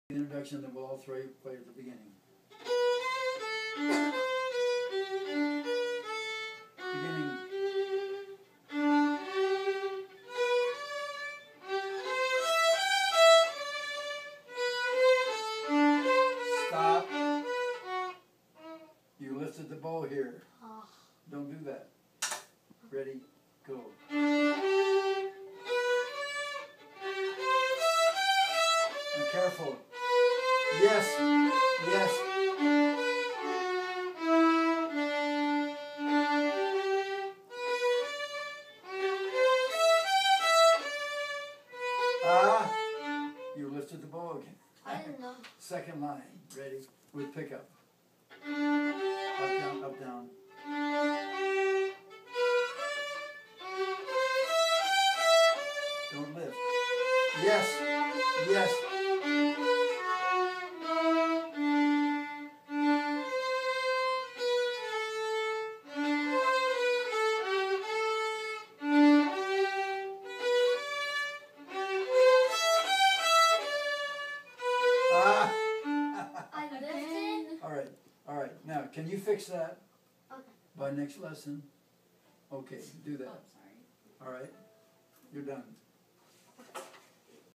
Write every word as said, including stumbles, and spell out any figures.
The introduction, then we'll all three play at the beginning. Beginning. Stop. You lifted the bow here. Don't do that. Ready, go. Now careful. Yes, yes. Ah, you lifted the bow again. I didn't know. Second line, ready, with pickup. Up, down, up, down. Don't lift. Yes, yes. Ah. I lifted. All right, all right. Now, can you fix that Okay. by next lesson? Okay, do that. Oh, sorry. All right, you're done.